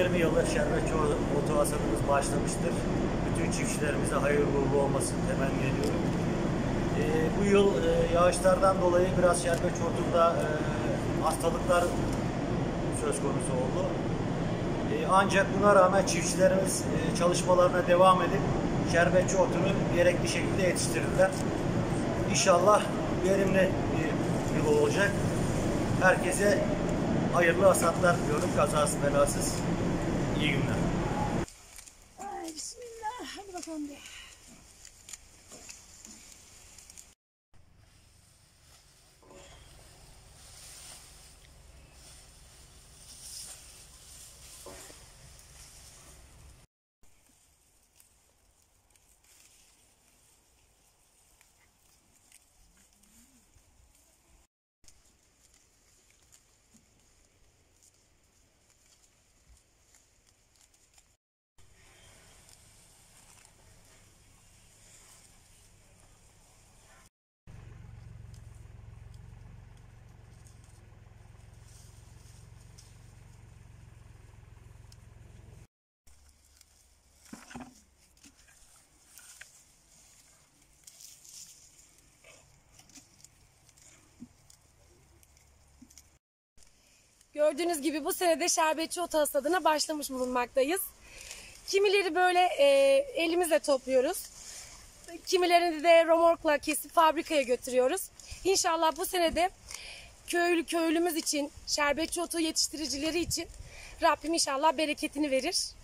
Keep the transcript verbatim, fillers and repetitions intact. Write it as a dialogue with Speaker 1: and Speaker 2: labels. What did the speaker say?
Speaker 1: yirmi yıllık şerbetçi otu hasadımız başlamıştır. Bütün çiftçilerimize hayırlı uğurlu olmasını temenni ediyorum. E, bu yıl e, yağışlardan dolayı biraz şerbetçi otunda e, hastalıklar söz konusu oldu. E, ancak buna rağmen çiftçilerimiz e, çalışmalarına devam edip şerbetçi otunu gerekli şekilde yetiştirdiler. İnşallah verimli bir yıl olacak. Herkese hayırlı hasatlar diliyorum. Kazasız belasız. İyi günler.
Speaker 2: Ay bismillah. Hadi bakalım bir. Gördüğünüz gibi bu senede şerbetçi otu hasadına başlamış bulunmaktayız. Kimileri böyle e, elimizle topluyoruz. Kimilerini de romorkla kesip fabrikaya götürüyoruz. İnşallah bu senede köylü köylümüz için, şerbetçi otu yetiştiricileri için Rabbim inşallah bereketini verir.